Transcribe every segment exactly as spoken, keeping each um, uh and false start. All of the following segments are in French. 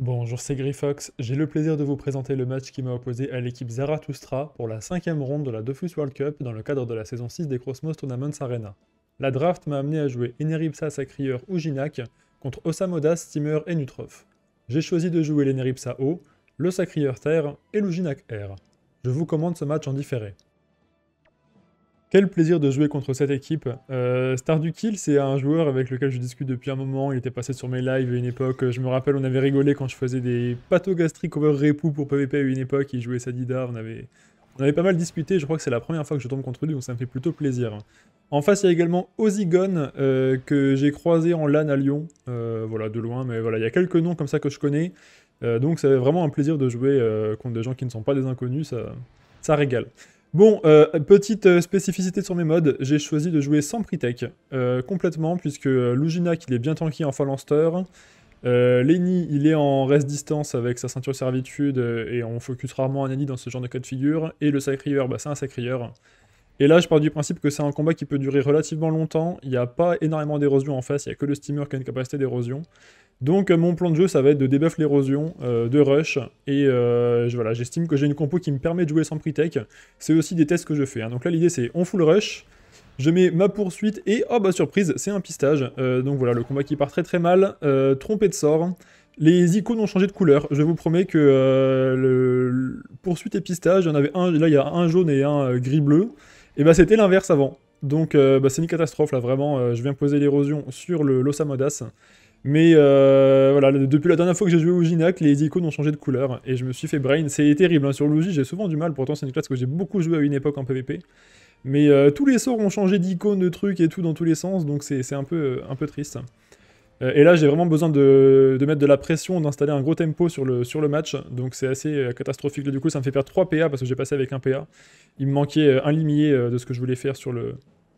Bonjour, c'est Grifox. J'ai le plaisir de vous présenter le match qui m'a opposé à l'équipe Zarathustra pour la cinquième ronde de la Dofus World Cup dans le cadre de la saison six des Cosmos Tournaments Arena. La draft m'a amené à jouer Eneripsa Sacrieur ou Jinak contre Osamodas, Steamer et Nutrof. J'ai choisi de jouer l'Eneripsa O, le Sacrieur Terre et le Jinak R. Je vous commande ce match en différé. Quel plaisir de jouer contre cette équipe. Euh, Stardukill, c'est un joueur avec lequel je discute depuis un moment, il était passé sur mes lives à une époque, je me rappelle on avait rigolé quand je faisais des pathogastriques over repu pour P V P à une époque, il jouait Sadida, on avait, on avait pas mal disputé, je crois que c'est la première fois que je tombe contre lui, donc ça me fait plutôt plaisir. En face, il y a également Ozigon, euh, que j'ai croisé en LAN à Lyon, euh, voilà, de loin, mais voilà, il y a quelques noms comme ça que je connais, euh, donc c'est vraiment un plaisir de jouer euh, contre des gens qui ne sont pas des inconnus, ça, ça régale. Bon, euh, petite euh, spécificité sur mes modes, j'ai choisi de jouer sans Pretech, euh, complètement, puisque euh, Luginak il est bien tanky en Phalanster, euh, Lenny il est en reste distance avec sa ceinture servitude, euh, et on focus rarement un Annie dans ce genre de cas de figure, et le Sacrieur, bah c'est un Sacrieur. Et là je pars du principe que c'est un combat qui peut durer relativement longtemps, il n'y a pas énormément d'érosion en face, il n'y a que le Steamer qui a une capacité d'érosion. Donc euh, mon plan de jeu ça va être de debuff l'érosion, euh, de rush, et euh, je- voilà, j'estime que j'ai une compo qui me permet de jouer sans pre-tech. C'est aussi des tests que je fais, hein. Donc là l'idée c'est on full rush, je mets ma poursuite, et oh bah surprise, c'est un pistage. Euh, donc voilà, le combat qui part très très mal, euh, trompé de sort. Les icônes ont changé de couleur, je vous promets que euh, le, le poursuite et pistage, il y en avait un, là il y a un jaune et un euh, gris-bleu, et bah c'était l'inverse avant. Donc euh, bah, c'est une catastrophe là, vraiment, euh, je viens poser l'érosion sur le l'Osamodas. Mais euh, voilà, depuis la dernière fois que j'ai joué au Jinak, les icônes ont changé de couleur et je me suis fait brain. C'est terrible, hein. Sur Luigi, j'ai souvent du mal, pourtant c'est une classe que j'ai beaucoup joué à une époque en P V P. Mais euh, tous les sorts ont changé d'icônes, de trucs et tout dans tous les sens, donc c'est un peu, un peu triste. Euh, et là, j'ai vraiment besoin de, de mettre de la pression, d'installer un gros tempo sur le, sur le match, donc c'est assez euh, catastrophique. Là, du coup, ça me fait perdre trois P A parce que j'ai passé avec un P A. Il me manquait euh, un limier euh, de ce que je voulais faire sur le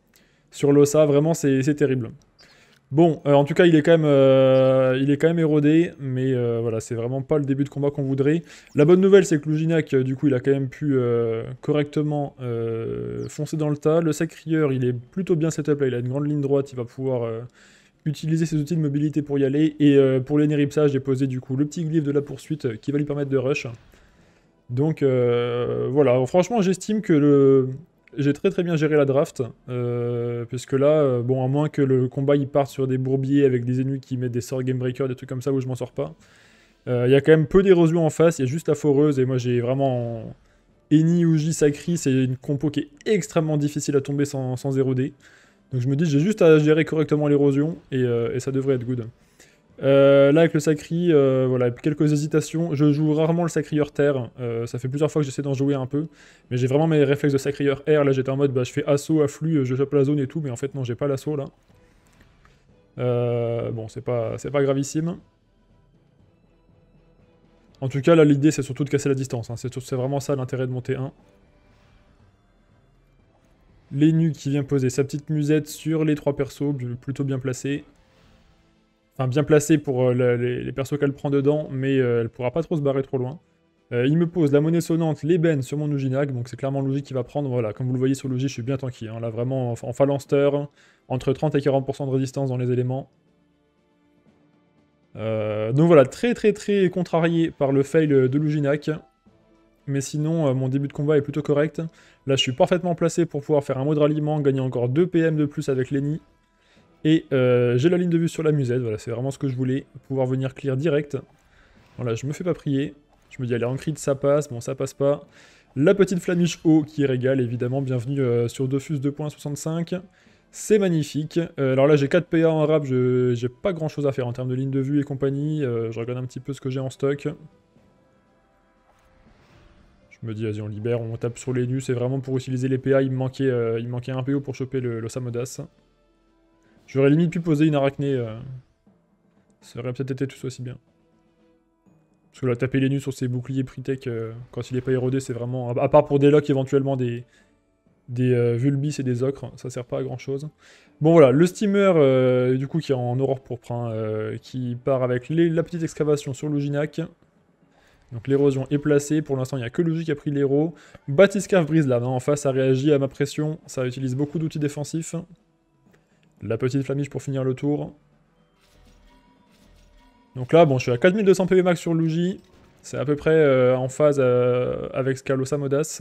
sur l'Ossa, vraiment c'est terrible. Bon, euh, en tout cas, il est quand même, euh, il est quand même érodé, mais euh, voilà, c'est vraiment pas le début de combat qu'on voudrait. La bonne nouvelle, c'est que Luginak, euh, du coup, il a quand même pu euh, correctement euh, foncer dans le tas. Le Sacrieur, il est plutôt bien setup, là, il a une grande ligne droite, il va pouvoir euh, utiliser ses outils de mobilité pour y aller. Et euh, pour l'Eneripsa, j'ai posé du coup le petit glyphe de la poursuite euh, qui va lui permettre de rush. Donc euh, voilà, franchement, j'estime que le... j'ai très très bien géré la draft, euh, puisque là, euh, bon, à moins que le combat il parte sur des bourbiers avec des ennemis qui mettent des sorts game breaker, des trucs comme ça où je m'en sors pas, euh, il y a quand même peu d'érosion en face, il y a juste la foreuse, et moi j'ai vraiment Eni ou J Sacri, c'est une compo qui est extrêmement difficile à tomber sans, sans éroder. Donc je me dis, j'ai juste à gérer correctement l'érosion, et, euh, et ça devrait être good. Euh, là avec le Sacri, euh, voilà, quelques hésitations. Je joue rarement le Sacrieur Terre, euh, ça fait plusieurs fois que j'essaie d'en jouer un peu, mais j'ai vraiment mes réflexes de Sacrieur Air. Là j'étais en mode bah, je fais assaut, afflux, je chope la zone et tout, mais en fait non, j'ai pas l'assaut là. Euh, bon, c'est pas, c'est pas gravissime. En tout cas là l'idée c'est surtout de casser la distance, hein. C'est vraiment ça l'intérêt de monter un. L'Enu qui vient poser sa petite musette sur les trois persos, plutôt bien placé. Enfin, bien placé pour euh, la, les, les persos qu'elle prend dedans, mais euh, elle pourra pas trop se barrer trop loin. Euh, il me pose la monnaie sonnante, l'ébène sur mon Luginak, donc c'est clairement Luigi qui va prendre. Voilà, comme vous le voyez sur Luigi, je suis bien tanky, hein. Là, vraiment, en, en phalanster, entre trente et quarante pour cent de résistance dans les éléments. Euh, donc voilà, très très très contrarié par le fail de Luginak. Mais sinon, euh, mon début de combat est plutôt correct. Là, je suis parfaitement placé pour pouvoir faire un mode ralliement, gagner encore deux P M de plus avec Lenny. Et euh, j'ai la ligne de vue sur la musette, voilà, c'est vraiment ce que je voulais, pouvoir venir clear direct. Voilà, je me fais pas prier. Je me dis, allez, en crit, ça passe, bon, ça passe pas. La petite flamiche haut qui régale, évidemment, bienvenue euh, sur Dofus deux point soixante-cinq. C'est magnifique. Euh, alors là, j'ai quatre P A en rap, je j'ai pas grand chose à faire en termes de ligne de vue et compagnie. Euh, je regarde un petit peu ce que j'ai en stock. Je me dis, vas-y, on libère, on tape sur les nus, c'est vraiment pour utiliser les P A, il me manquait, euh, il me manquait un P O pour choper le, le Samodas. J'aurais limite pu poser une arachnée, euh, ça aurait peut-être été tout aussi bien. Parce que là, taper les nus sur ses boucliers Pritech, euh, quand il est pas érodé, c'est vraiment... À part pour des locks, éventuellement, des, des euh, Vulbis et des Ocres, ça sert pas à grand-chose. Bon, voilà, le steamer, euh, du coup, qui est en aurore pourpre, hein, euh, qui part avec les, la petite excavation sur Luginak. Donc l'érosion est placée, pour l'instant, il n'y a que Luigi qui a pris l'héros. Batiscaf brise là, hein, en face, ça réagit à ma pression, ça utilise beaucoup d'outils défensifs. La petite flamiche pour finir le tour. Donc là, bon, je suis à quatre mille deux cents P V max sur Luigi. C'est à peu près euh, en phase euh, avec ce qu'a Losa Modas.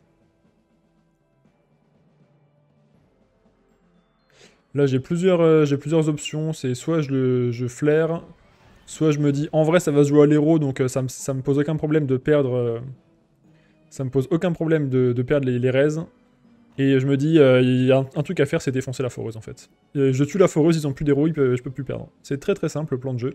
Là, j'ai plusieurs, euh, j'ai plusieurs options. C'est soit je, le, je flaire, soit je me dis, en vrai, ça va se jouer à l'héros, donc euh, ça, me, ça me pose aucun problème de perdre... Euh, ça me pose aucun problème de, de perdre les, les raises. Et je me dis, euh, il y a un, un truc à faire, c'est défoncer la foreuse, en fait. Et je tue la foreuse, ils ont plus d'héros, je peux plus perdre. C'est très très simple, le plan de jeu.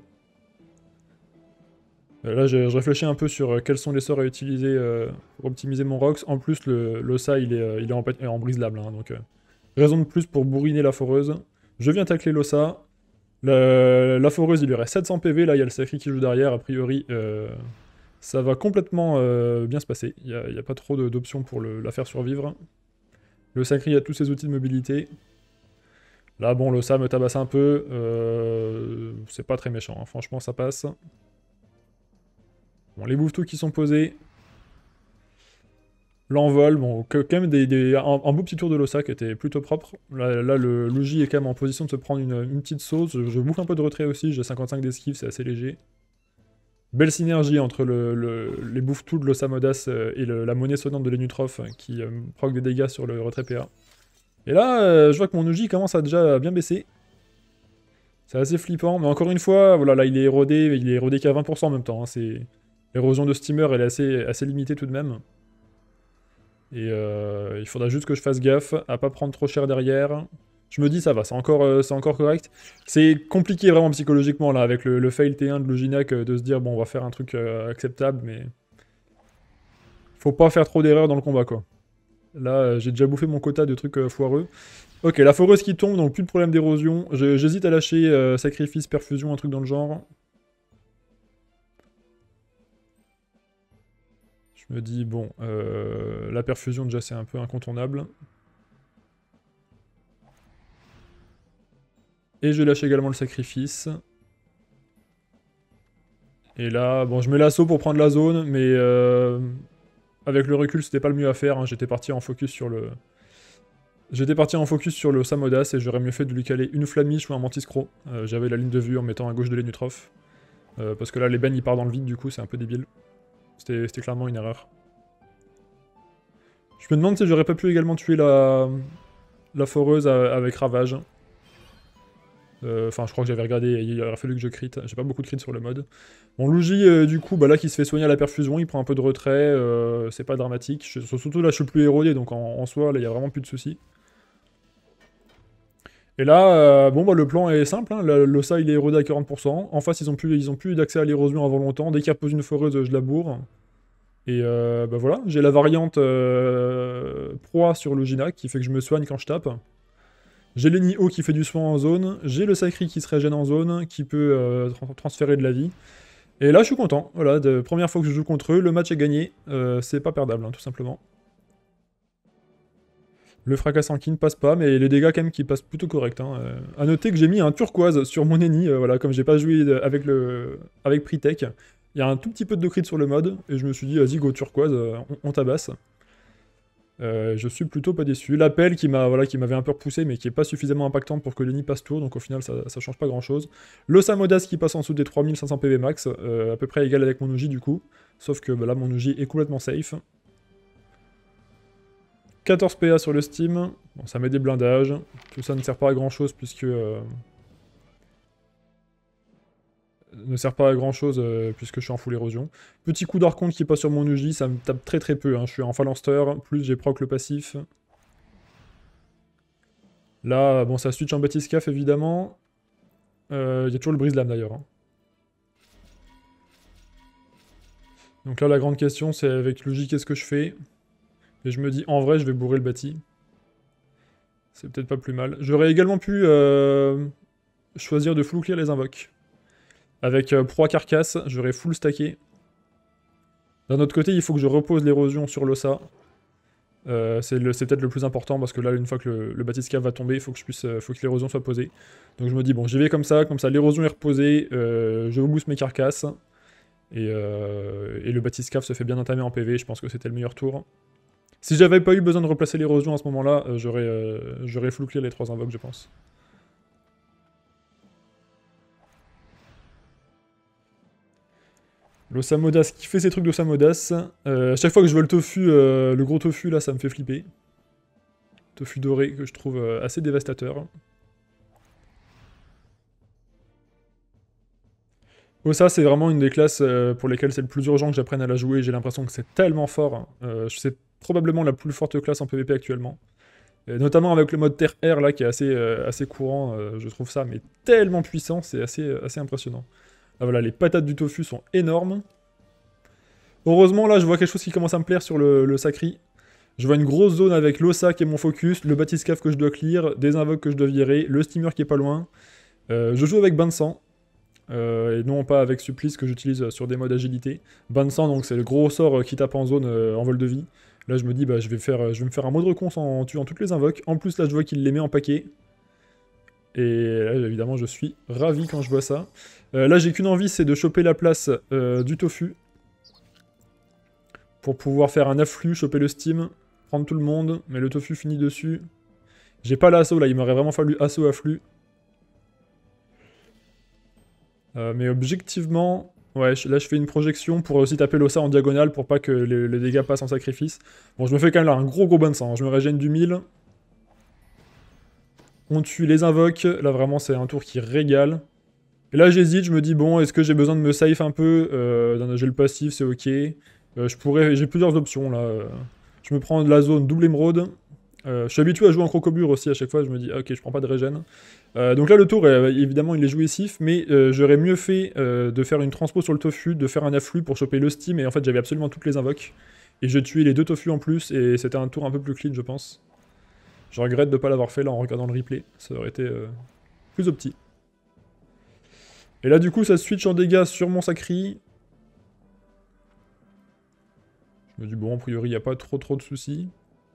Euh, là, je, je réfléchis un peu sur euh, quels sont les sorts à utiliser euh, pour optimiser mon Rox. En plus, le, le ça, il est, euh, il est en, en brise-lable, hein, donc... Euh, raison de plus pour bourriner la foreuse. Je viens tacler l'Ossa. La, la foreuse, il lui reste sept cents P V. Là, il y a le Sacri qui joue derrière. A priori, euh, ça va complètement euh, bien se passer. Il n'y a, a pas trop d'options pour le, la faire survivre. Le Sacri a tous ses outils de mobilité. Là, bon, l'Ossa me tabasse un peu. Euh, C'est pas très méchant. Hein. Franchement, ça passe. Bon, les bouffetous qui sont posés. L'envol, bon, quand même des, des, un, un beau petit tour de l'Ossa qui était plutôt propre. Là, là le Luigi est quand même en position de se prendre une, une petite sauce. Je, je bouffe un peu de retrait aussi, j'ai cinquante-cinq d'esquive, c'est assez léger. Belle synergie entre le, le, les bouffetous de l'Ossa Modas et le, la monnaie sonnante de l'Enutrof qui euh, proc des dégâts sur le retrait P A. Et là, euh, je vois que mon Luigi commence à déjà bien baisser. C'est assez flippant, mais encore une fois, voilà, là il est érodé, il est érodé qu'à vingt pour cent en même temps. Hein, l'érosion de steamer, elle est assez, assez limitée tout de même. Et euh, il faudra juste que je fasse gaffe à pas prendre trop cher derrière. Je me dis ça va, c'est encore, euh, c'est encore correct. C'est compliqué vraiment psychologiquement là avec le, le fail T un de Loginac euh, de se dire bon on va faire un truc euh, acceptable mais... Faut pas faire trop d'erreurs dans le combat quoi. Là euh, j'ai déjà bouffé mon quota de trucs euh, foireux. Ok, la foreuse qui tombe, donc plus de problème d'érosion. J'hésite à lâcher euh, sacrifice, perfusion, un truc dans le genre. Je me dis, bon, euh, la perfusion, déjà, c'est un peu incontournable. Et je lâche également le sacrifice. Et là, bon, je mets l'assaut pour prendre la zone, mais euh, avec le recul, c'était pas le mieux à faire. Hein. J'étais parti en focus sur le... J'étais parti en focus sur le Samodas, et j'aurais mieux fait de lui caler une flamiche ou un mantis croc. Euh, J'avais la ligne de vue en mettant à gauche de l'Enutrof. Euh, parce que là, l'ébène, il part dans le vide, du coup, c'est un peu débile. C'était clairement une erreur. Je me demande si j'aurais pas pu également tuer la, la foreuse avec Ravage. Enfin, euh, je crois que j'avais regardé, il aurait fallu que je crit. J'ai pas beaucoup de crit sur le mode. Bon, Luigi, euh, du coup, bah là, qui se fait soigner à la perfusion, il prend un peu de retrait, euh, c'est pas dramatique. Je, surtout là, je suis plus érodé, donc en, en soi, là, il y a vraiment plus de soucis. Et là, euh, bon, bah le plan est simple, hein. L'Ossa, il est érodé à quarante pour cent. En face, ils ont plus, ils ont plus d'accès à l'érosion avant longtemps. Dès qu'il repose une foreuse, je la bourre. Et euh, bah voilà, j'ai la variante euh, proie sur le Gina qui fait que je me soigne quand je tape. J'ai le Nioh qui fait du soin en zone, j'ai le Sacri qui se régène en zone, qui peut euh, tra transférer de la vie. Et là, je suis content. Voilà, de première fois que je joue contre eux, le match est gagné. Euh, c'est pas perdable, hein, tout simplement. Le fracassant qui ne passe pas, mais les dégâts quand même qui passent plutôt correct. Hein. Euh, à noter que j'ai mis un turquoise sur mon ennemi, euh, voilà, comme j'ai pas joué avec le avec Pritech. Il y a un tout petit peu de crit sur le mode, et je me suis dit, vas-y, go turquoise, euh, on, on tabasse. Euh, je suis plutôt pas déçu. L'appel qui m'a voilà, qui m'avait un peu repoussé, mais qui est pas suffisamment impactante pour que Lenny passe tour, donc au final ça, ça change pas grand chose. Le Samodas qui passe en dessous des trois mille cinq cents P V max, euh, à peu près égal avec mon Uji du coup, sauf que bah, là mon Uji est complètement safe. quatorze P A sur le Steam, bon, ça met des blindages, tout ça ne sert pas à grand chose puisque... Euh, ne sert pas à grand chose euh, puisque je suis en full érosion. Petit coup d'archonte qui passe sur mon Uji, ça me tape très très peu, hein. Je suis en phalanster, plus j'ai proc le passif. Là, bon, ça switch en batiscaf évidemment. Il euh, y a toujours le brise-lame d'ailleurs. Hein. Donc là, la grande question, c'est avec Luigi, qu'est-ce que je fais? Et je me dis, en vrai, je vais bourrer le bâti. C'est peut-être pas plus mal. J'aurais également pu euh, choisir de full clear les invoques. Avec euh, proie carcasse, j'aurais full stacké. D'un autre côté, il faut que je repose l'érosion sur l'Ossa. Euh, c'est peut-être le plus important parce que là, une fois que le, le batiscaf va tomber, il faut que, euh, faut que l'érosion soit posée. Donc je me dis, bon, j'y vais comme ça, comme ça l'érosion est reposée, euh, je booste mes carcasses. Et, euh, et le batiscaf se fait bien entamer en P V, je pense que c'était le meilleur tour. Si j'avais pas eu besoin de replacer l'érosion à ce moment-là, euh, j'aurais euh, full clear les trois invoques, je pense. L'Osamodas qui fait ses trucs d'Osamodas. Euh, à chaque fois que je vois le tofu, euh, le gros tofu là, ça me fait flipper. Tofu doré que je trouve euh, assez dévastateur. Osa, c'est vraiment une des classes euh, pour lesquelles c'est le plus urgent que j'apprenne à la jouer. J'ai l'impression que c'est tellement fort. Euh, c'est probablement la plus forte classe en P V P actuellement. Et notamment avec le mode terre-air là qui est assez, euh, assez courant. Euh, je trouve ça mais tellement puissant, c'est assez, assez impressionnant. Ah, voilà, les patates du tofu sont énormes. Heureusement, là, je vois quelque chose qui commence à me plaire sur le, le Sacri. Je vois une grosse zone avec l'Osa qui est mon focus, le Batiscaf que je dois clear, des invoques que je dois virer, le steamer qui est pas loin. Euh, je joue avec Bansan, euh, et non pas avec Supplice que j'utilise sur des modes agilité. Bansan, donc c'est le gros sort qui tape en zone euh, en vol de vie. Là, je me dis, bah, je vais, faire, je vais me faire un mode recon en tuant toutes les invoques. En plus, là, je vois qu'il les met en paquet. Et là, évidemment, je suis ravi quand je vois ça. Euh, là, j'ai qu'une envie, c'est de choper la place euh, du tofu. Pour pouvoir faire un afflux, choper le steam, prendre tout le monde, mais le tofu finit dessus. J'ai pas l'assaut là, il m'aurait vraiment fallu assaut afflux. Euh, mais objectivement, ouais, là je fais une projection pour aussi taper l'ossa en diagonale pour pas que les, les dégâts passent en sacrifice. Bon, je me fais quand même là un gros gros bain de sang, je me régène du mille. On tue les invoques, là vraiment c'est un tour qui régale. Et là j'hésite, je me dis bon, est-ce que j'ai besoin de me safe un peu euh, j'ai le passif, c'est ok. Euh, je pourrais, j'ai plusieurs options là. Je me prends de la zone double émeraude. Euh, je suis habitué à jouer en crocobure aussi à chaque fois, je me dis ok, je prends pas de régène. Euh, donc là le tour, euh, évidemment il est jouissif, mais euh, j'aurais mieux fait euh, de faire une transpo sur le tofu, de faire un afflux pour choper le steam, et en fait j'avais absolument toutes les invoques. Et je tuais les deux tofu en plus, et c'était un tour un peu plus clean je pense. Je regrette de ne pas l'avoir fait là en regardant le replay, ça aurait été euh, plus opti. Et là du coup ça switch en dégâts sur mon Sacri. Je me dis bon, a priori il n'y a pas trop trop de soucis.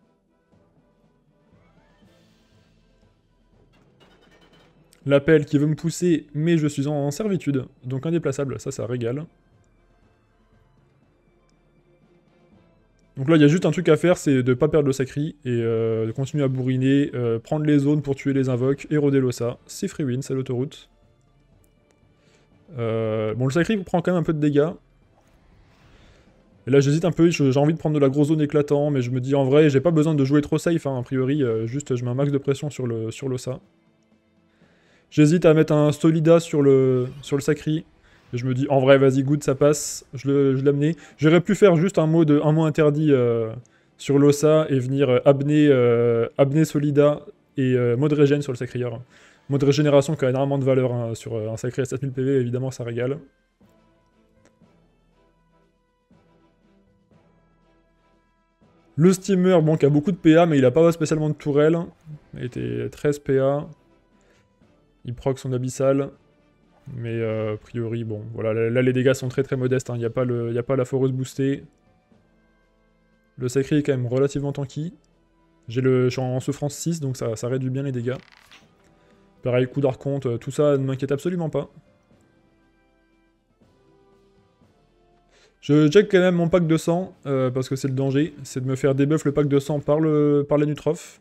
L'appel qui veut me pousser, mais je suis en servitude, donc indéplaçable, ça ça régale. Donc là il y a juste un truc à faire, c'est de ne pas perdre le Sacri, et euh, de continuer à bourriner, euh, prendre les zones pour tuer les invoques, et roder l'ossa. C'est free win, c'est l'autoroute. Euh, bon le Sacri prend quand même un peu de dégâts. Et là j'hésite un peu, j'ai envie de prendre de la grosse zone éclatant, mais je me dis en vrai j'ai pas besoin de jouer trop safe, hein, a priori, euh, juste je mets un max de pression sur le sur l'ossa. J'hésite à mettre un Solida sur le, sur le Sacri. Et je me dis, en vrai, vas-y, good, ça passe. Je l'ai amené. J'aurais pu faire juste un mot, de, un mot interdit euh, sur l'Ossa et venir euh, abné, euh, abné Solida et euh, mode régène sur le Sacrieur. Mode régénération qui a énormément de valeur hein, sur euh, un Sacri à sept mille P V, évidemment, ça régale. Le Steamer, bon, qui a beaucoup de P A, mais il a pas spécialement de tourelle. Il était treize P A. Il proc son abyssal. Mais euh, a priori, bon, voilà, là, là les dégâts sont très très modestes, il hein, n'y a, a pas la foreuse boostée. Le Sacri est quand même relativement tanky. J'ai le, je suis en souffrance six, donc ça, ça réduit bien les dégâts. Pareil, coup d'archonte, tout ça ne m'inquiète absolument pas. Je check quand même mon pack de sang, euh, parce que c'est le danger, c'est de me faire debuff le pack de sang par, le, par la Nutrof.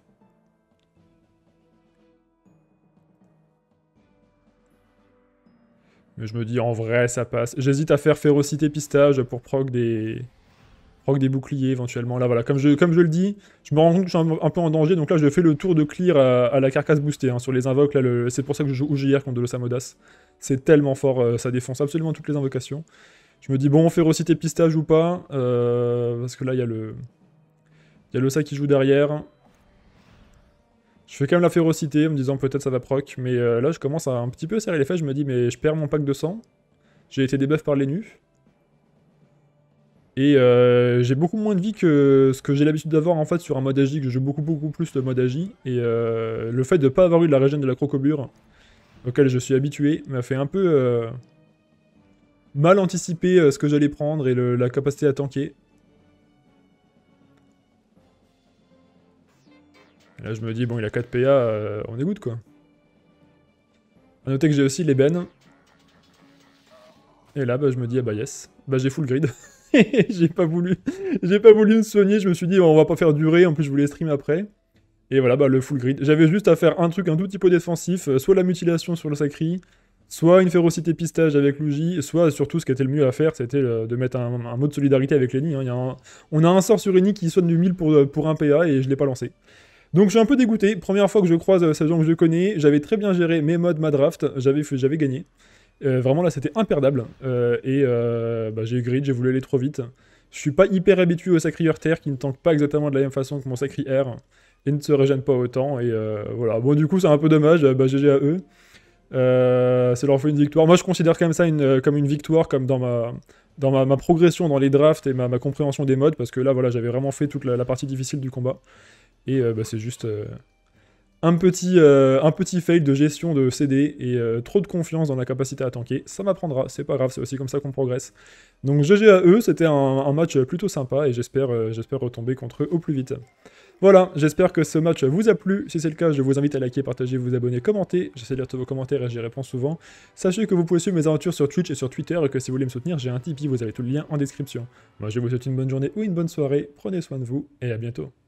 Mais je me dis, en vrai, ça passe. J'hésite à faire Férocité Pistage pour proc des... proc des boucliers, éventuellement. Là, voilà, comme je, comme je le dis, je me rends compte que je suis un, un peu en danger, donc là, je fais le tour de clear à, à la carcasse boostée, hein, sur les invoques. Là, le... c'est pour ça que je joue O G R contre de l'Osamodas. C'est tellement fort, euh, ça défonce absolument toutes les invocations. Je me dis, bon, Férocité Pistage ou pas, euh, parce que là, il y a le... Il y a le ça qui joue derrière. Je fais quand même la férocité en me disant peut-être ça va proc, mais euh, là je commence à un petit peu serrer les fesses, je me dis mais je perds mon pack de sang, j'ai été debuff par les nus, et euh, j'ai beaucoup moins de vie que ce que j'ai l'habitude d'avoir en fait sur un mode agi, que je joue beaucoup beaucoup plus le mode agi, et euh, le fait de ne pas avoir eu de la régène de la crocobure, auquel je suis habitué, m'a fait un peu euh, mal anticiper euh, ce que j'allais prendre et le, la capacité à tanker. Et là je me dis, bon il a quatre P A, euh, on est good quoi. A noter que j'ai aussi l'ébène. Et là bah je me dis, ah bah yes, bah j'ai full grid. j'ai pas voulu j'ai pas voulu me soigner, je me suis dit on va pas faire durer, en plus je voulais stream après. Et voilà bah le full grid. J'avais juste à faire un truc un tout petit peu défensif, soit la mutilation sur le Sacri, soit une férocité pistage avec Luigi, soit surtout ce qui était le mieux à faire, c'était de mettre un, un mode solidarité avec Lenny. Hein. Y a un, on a un sort sur Lenny qui soigne du mille pour, pour un P A et je l'ai pas lancé. Donc je suis un peu dégoûté, première fois que je croise ces gens que je connais, j'avais très bien géré mes modes, ma draft, j'avais j'avais gagné. Euh, vraiment là c'était imperdable, euh, et euh, bah, j'ai eu grid, j'ai voulu aller trop vite. Je suis pas hyper habitué au Sacri Terre qui ne tank pas exactement de la même façon que mon Sacri R, et ne se régène pas autant, et euh, voilà. Bon du coup c'est un peu dommage, bah G G à eux. Euh, ça leur fait une victoire. Moi je considère quand même ça une, comme une victoire, comme dans ma, dans ma, ma progression dans les drafts et ma, ma compréhension des modes, parce que là voilà j'avais vraiment fait toute la, la partie difficile du combat. Et euh, bah, c'est juste euh, un, petit, euh, un petit fail de gestion de C D et euh, trop de confiance dans la capacité à tanker. Ça m'apprendra, c'est pas grave, c'est aussi comme ça qu'on progresse. Donc G G à eux, c'était un, un match plutôt sympa et j'espère euh, j'espère retomber contre eux au plus vite. Voilà, j'espère que ce match vous a plu. Si c'est le cas, je vous invite à liker, partager, vous abonner, commenter. J'essaie de lire tous vos commentaires et j'y réponds souvent. Sachez que vous pouvez suivre mes aventures sur Twitch et sur Twitter et que si vous voulez me soutenir, j'ai un Tipeee, vous avez tout le lien en description. Moi, je vous souhaite une bonne journée ou une bonne soirée. Prenez soin de vous et à bientôt.